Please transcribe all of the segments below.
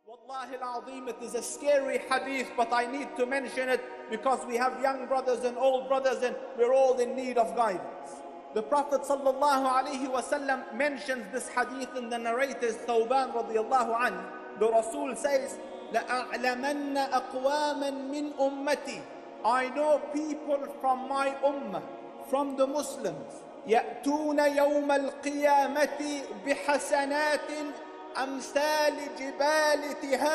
Wallahi al-Azim, it is a scary hadith, but I need to mention it because we have young brothers and old brothers and we're all in need of guidance. The Prophet sallallahu alaihi wasallam mentions this hadith in the narrator Thawban radiyallahu anhu. The Rasul says, لَأَعْلَمَنَّ أَقْوَامًا مِّنْ أُمَّتِي. I know people from my ummah, from the Muslims, يَأْتُونَ يَوْمَ الْقِيَامَةِ بِحَسَنَاتٍ أمثال جبال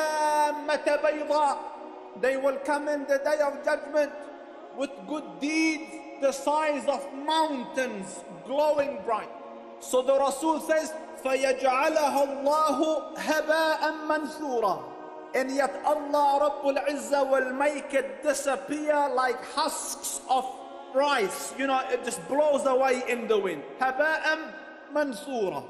تهامة بيضاء. They will come in the day of judgment with good deeds the size of mountains, glowing bright. So the Rasul says, فَيَجْعَلَهَا اللَّهُ هَبَاءً مَنْثُورًا. And yet Allah Rabbul Izzah will make it disappear like husks of rice. You know, it just blows away in the wind. هَبَاءً مَنْثُورًا.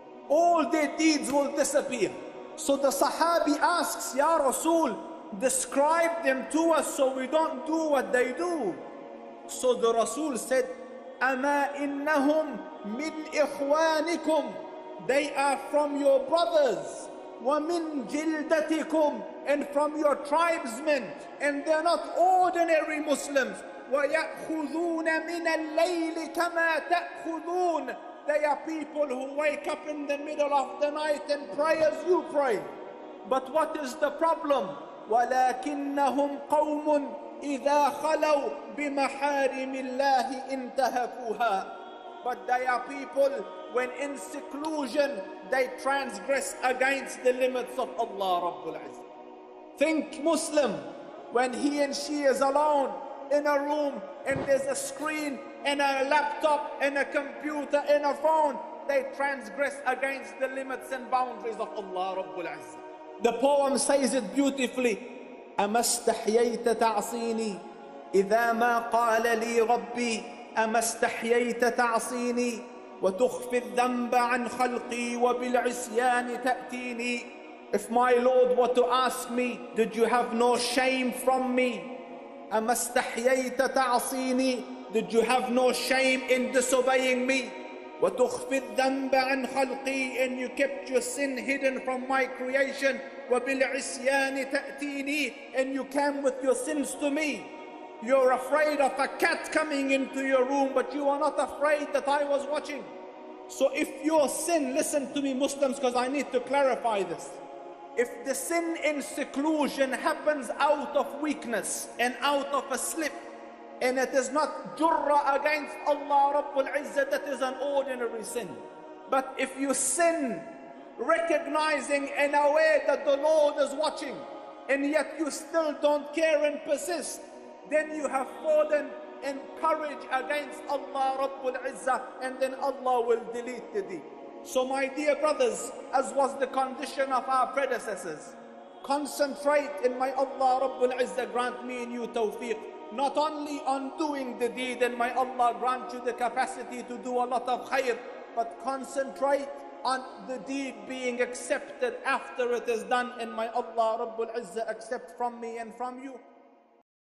All their deeds will disappear. So the Sahabi asks, Ya Rasul, describe them to us so we don't do what they do. So the Rasul said, أَمَا إِنَّهُمْ مِنْ إِخْوَانِكُمْ. They are from your brothers. وَمِنْ جِلْدَتِكُمْ. And from your tribesmen. And they're not ordinary Muslims. وَيَأْخُذُونَ مِنَ اللَّيْلِ كَمَا تَأْخُذُونَ. They are people who wake up in the middle of the night and pray as you pray. But what is the problem? وَلَكِنَّهُمْ قَوْمٌ إِذَا خَلَوْا بِمَحَارِمِ اللَّهِ انْتَهَكُوهَا. But they are people, when in seclusion, they transgress against the limits of Allah Rabbul Izzah. Think Muslim, when he and she is alone in a room and there's a screen and a laptop and a computer and a phone, they transgress against the limits and boundaries of Allah Rabbul Izzah. The poem says it beautifully. أما استحييت تعصيني إذا ما قال لي ربي أما استحييت تعصيني وتخفي الذنب عن خلقي وبالعصيان تأتيني. If my Lord were to ask me, did you have no shame from me? أما استحييت تعصيني. Did you have no shame in disobeying me? وتخفي الذنب عن خلقي. And you kept your sin hidden from my creation. وبالعصيان تأتيني. And you came with your sins to me. You're afraid of a cat coming into your room, but you are not afraid that I was watching. So if your sin, listen to me Muslims, because I need to clarify this. If the sin in seclusion happens out of weakness and out of a slip, and it is not jurra against Allah Rabbul Izzah, that is an ordinary sin. But if you sin recognizing in a way that the Lord is watching, and yet you still don't care and persist, then you have fallen in courage against Allah Rabbul Izzah, and then Allah will delete the deed. So my dear brothers, as was the condition of our predecessors, concentrate in my Allah Rabbul Izzah grant me and you tawfiq, not only on doing the deed, and may Allah grant you the capacity to do a lot of khair, but concentrate on the deed being accepted after it is done, and may Allah Rabbul Izzah accept from me and from you.